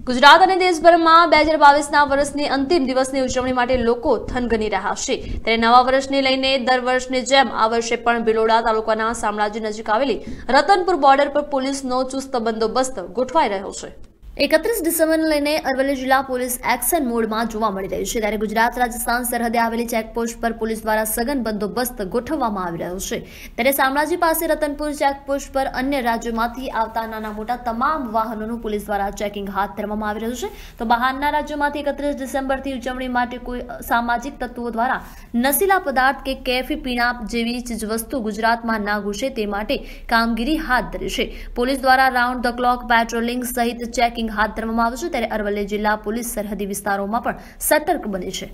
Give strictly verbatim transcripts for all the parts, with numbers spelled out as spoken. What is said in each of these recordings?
ગુજરાત અને દેશભરમાં બે હજાર બાવીસના વર્ષની અંતિમ દિવસની ઉજવણી માટે લોકો થનગની રહ્યા છે ત્યારે નવા વર્ષને લઈને દર વર્ષની જેમ આ વર્ષે પણ ભિલોડા તાલુકાના શામળાજી નજીક આવેલી રતનપુર બોર્ડર પર પોલીસનો ચુસ્ત બંદોબસ્ત ગોઠવાઈ રહ્યો છે। એકત્રીસ ડિસેમ્બરને લઈને અરવલ્લી જિલ્લા પોલીસ એક્શન મોડમાં જોવા મળી રહી છે ત્યારે ગુજરાત રાજસ્થાન સરહદે આવેલી ચેકપોસ્ટ પર પોલીસ દ્વારા સઘન બંદોબસ્ત ગોઠવવામાં આવી રહ્યો છે ત્યારે શામળાજી પાસે રતનપુર ચેકપોસ્ટ પર અન્ય રાજ્યોમાંથી આવતા નાના મોટા તમામ વાહનોનું પોલીસ દ્વારા ચેકિંગ હાથ ધરવામાં આવી રહ્યું છે તો બહારના રાજ્યોમાંથી એકત્રીસ ડિસેમ્બરથી ઉજવણી માટે કોઈ સામાજિક તત્વો દ્વારા નશીલા પદાર્થ કે કેફી પીણા જેવી ચીજવસ્તુ ગુજરાતમાં ના ઘૂસે તે માટે કામગીરી હાથ ધરી છે। પોલીસ દ્વારા રાઉન્ડ ધ ક્લોક પેટ્રોલિંગ સહિત ચેકિંગ हाथ धरવામાં આવ્યું છે ત્યારે અરવલ્લી જિલ્લા પોલીસ સરહદી વિસ્તારોમાં પણ સતર્ક બની છે।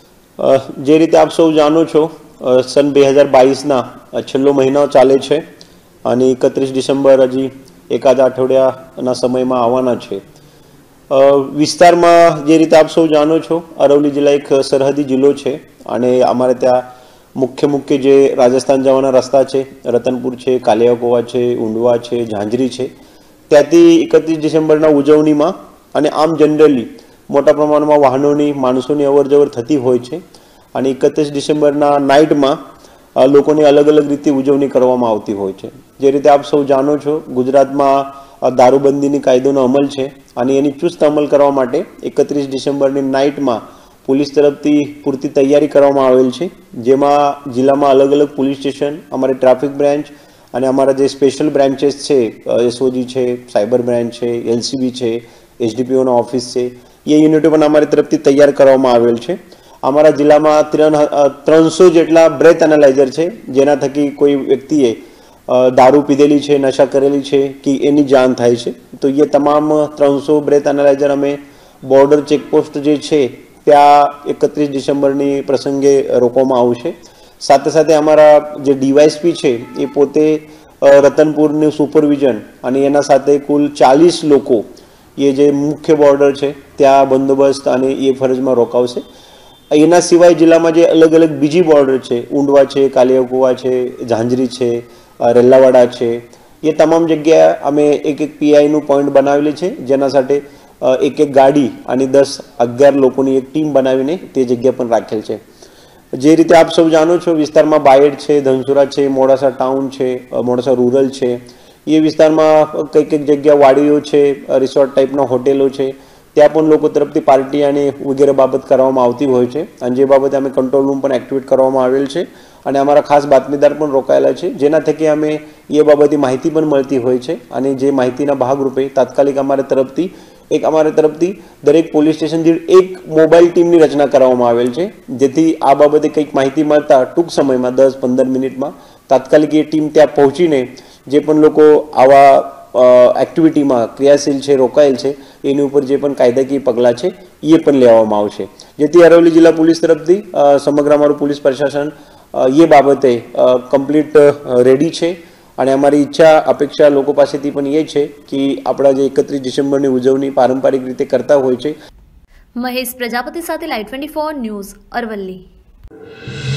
જે રીતે આપ સૌ જાણો છો સન બે હજાર બાવીસ ના છેલ્લો મહિનો ચાલે છે અને એકત્રીસ ડિસેમ્બર હજી એકાદ અઠવાડિયાના સમયમાં આવવાના છે। વિસ્તારમાં જે રીતે આપ સૌ જાણો છો અરવલ્લી જિલ્લા એક સરહદી જિલ્લો છે અને અમારે ત્યાં મુખ્ય મુખ્ય જે રાજસ્થાન જવાના રસ્તા છે રતનપુર છે, કાલિયાકોવા છે, ઊંડવા છે, ઝાંઝરી છે, ત્યાંથી એકત્રીસ ડિસેમ્બરના ઉજવણીમાં અને આમ જનરલી મોટા પ્રમાણમાં વાહનોની માણસોની અવરજવર થતી હોય છે અને એકત્રીસ ડિસેમ્બરના નાઇટમાં લોકોની અલગ અલગ રીતે ઉજવણી કરવામાં આવતી હોય છે। જે રીતે આપ સૌ જાણો છો ગુજરાતમાં દારૂબંધીની કાયદોનો અમલ છે અને એની ચુસ્ત અમલ કરવા માટે એકત્રીસ ડિસેમ્બરની નાઇટમાં પોલીસ તરફથી પૂરતી તૈયારી કરવામાં આવેલ છે જેમાં જિલ્લામાં અલગ અલગ પોલીસ સ્ટેશન, અમારી ટ્રાફિક બ્રાન્ચ અને અમારા જે સ્પેશિયલ બ્રાન્ચેસ છે એસઓજી છે, સાયબર બ્રાન્ચ છે, એલસીબી છે, એસડીપીઓનો ઓફિસ છે, એ યુનિટો પણ અમારી તરફથી તૈયાર કરવામાં આવેલ છે। અમારા જિલ્લામાં ત્રણ ત્રણસો જેટલા બ્રેથ એનાલાઇઝર છે જેના થકી કોઈ વ્યક્તિએ દારૂ પીધેલી છે, નશા કરેલી છે કે એની જાણ થાય છે તો એ તમામ ત્રણસો બ્રેથ એનાલાઇઝર અમે બોર્ડર ચેકપોસ્ટ જે છે ત્યાં એકત્રીસ ડિસેમ્બરની પ્રસંગે રોકવામાં આવશે। સાથે સાથે અમારા જે ડીવાયએસપી છે એ પોતે રતનપુરનું સુપરવિઝન અને એના સાથે કુલ ચાલીસ લોકો એ જે મુખ્ય બોર્ડર છે ત્યાં બંદોબસ્ત અને એ ફરજમાં રોકાવશે। એના સિવાય જિલ્લામાં જે અલગ અલગ બીજી બોર્ડર છે ઊંડવા છે, કાલિયાકોવા છે, ઝાંઝરી છે, રેલ્લાવાડા છે, એ તમામ જગ્યાએ અમે એક એક પીઆઈનું પોઈન્ટ બનાવેલી છે જેના સાથે એક એક ગાડી અને દસ અગિયાર લોકોની એક ટીમ બનાવીને તે જગ્યા પર રાખેલ છે। જે રીતે આપ સૌ જાણો છો વિસ્તારમાં બાયડ છે, ધનસુરા છે, મોડાસા ટાઉન છે, મોડાસા રૂરલ છે, એ વિસ્તારમાં કંઈક કંઈક જગ્યા વાડીઓ છે, રિસોર્ટ ટાઈપના હોટેલો છે, ત્યાં પણ લોકો તરફથી પાર્ટી અને વગેરે બાબત કરવામાં આવતી હોય છે અને જે બાબતે અમે કંટ્રોલ રૂમ પણ એક્ટિવેટ કરવામાં આવેલ છે અને અમારા ખાસ બાતમીદાર પણ રોકાયેલા છે જેના થકી અમે એ બાબતે માહિતી પણ મળતી હોય છે અને જે માહિતીના ભાગરૂપે તાત્કાલિક અમારા તરફથી એક અમારા તરફથી દરેક પોલીસ સ્ટેશન દીઠ એક મોબાઈલ ટીમની રચના કરવામાં આવેલ છે જેથી આ બાબતે કંઈક માહિતી મળતા ટૂંક સમયમાં દસ પંદર મિનિટમાં તાત્કાલિક એ ટીમ ત્યાં પહોંચીને જે પણ લોકો આવા એક્ટિવિટીમાં ક્રિયાશીલ છે, રોકાયેલ છે એની ઉપર જે પણ કાયદાકીય પગલાં છે એ પણ લેવામાં આવશે જેથી અરવલ્લી જિલ્લા પોલીસ તરફથી સમગ્ર અમારું પોલીસ પ્રશાસન એ બાબતે કમ્પ્લીટ રેડી છે અને અમારી ઈચ્છા અપેક્ષા લોકો પાસેથી પણ એ છે કે આપણા જે એકત્રીસ ડિસેમ્બરની ઉજવણી પારંપરિક રીતે કરતા હોય છે। મહેશ પ્રજાપતિ સાથે live twenty four news Aravalli.